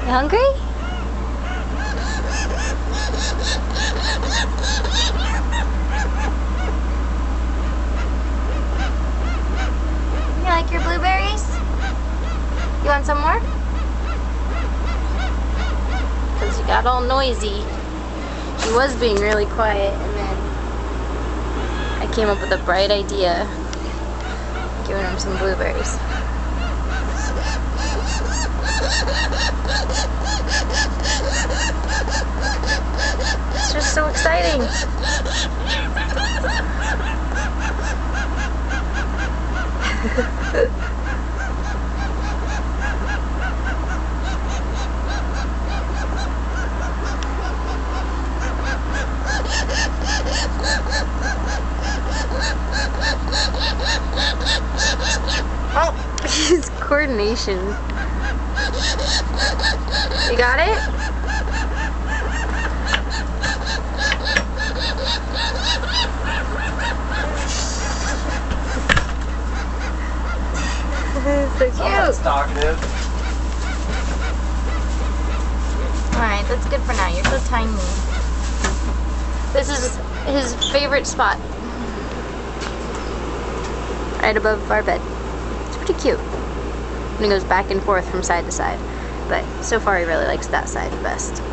You hungry? You like your blueberries? You want some more? Because you got all noisy. She was being really quiet, and then I came up with a bright idea, giving him some blueberries. It's just so exciting. Oh, his coordination. You got it? So cute. Alright, that's good for now. You're so tiny. This is his favorite spot. Right above our bed. It's pretty cute. And he goes back and forth from side to side. But so far he really likes that side the best.